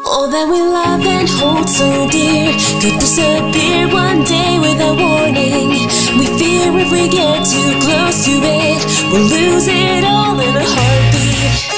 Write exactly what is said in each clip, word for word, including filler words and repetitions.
All that we love and hold so dear could disappear one day without warning. We fear if we get too close to it, we'll lose it all in a heartbeat.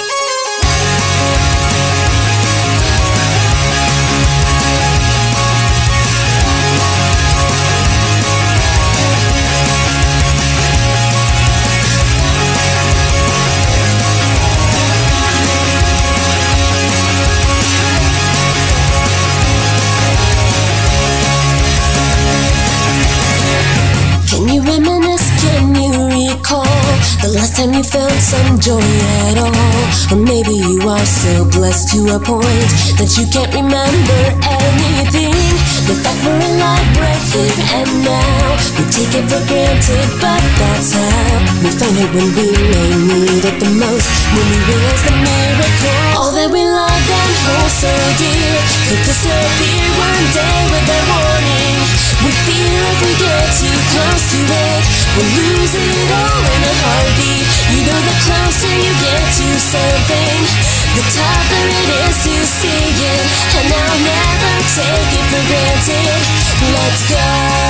Can you reminisce, can you recall the last time you felt some joy at all? Or maybe you are so blessed to a point that you can't remember anything. The fact we're alive right here and now, we take it for granted, but that's how we find it when we may need it the most. When we realize the miracle, all that we love and hold so dear could disappear one day without warning. We fear if we get too close to it, we'll lose it all in a heartbeat. You know the closer you get to something, the tougher it is to see it. And I'll never take it for granted. Let's go.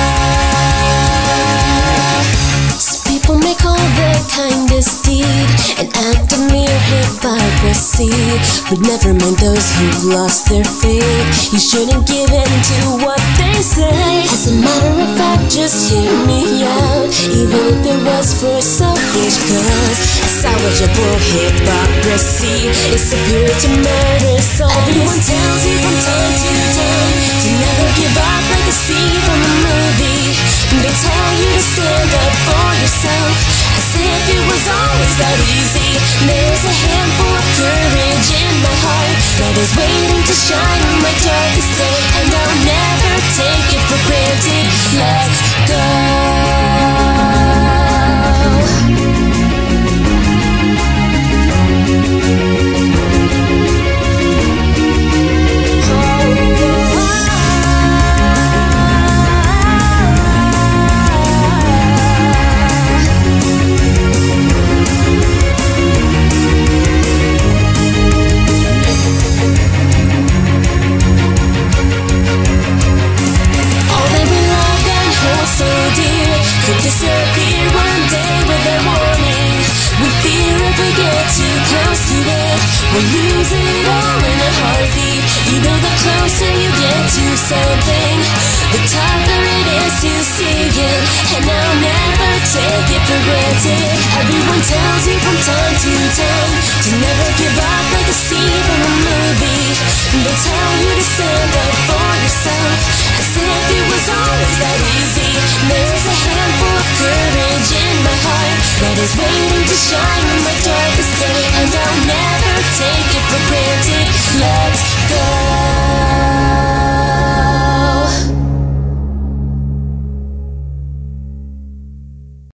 Some people may call the kindest deed an act of mere hypocrisy, but never mind those who've lost their faith. You shouldn't give in to what they say. As a matter of fact, just hear me out, even if it was for selfish cause. A salvageable hypocrisy is superior to murder. So everyone tells you from time to time to never give up like a scene from a movie. They tell you to stand up for yourself, as if it was always that easy. There's a handful of courage in my heart that is waiting to shine on my darkest day, and I'll never take it for granted. Let's go. Disappear one day without warning. We fear if we get too close to it, we'll lose it all in a heartbeat. You know the closer you get to something, the tougher it is to see it. And I'll never take it for granted. Everyone tells you from time to time to never give up like a scene from a movie. They tell you to stand up for yourself, as if it was always that easy. There's a handful of courage in my heart that is waiting to shine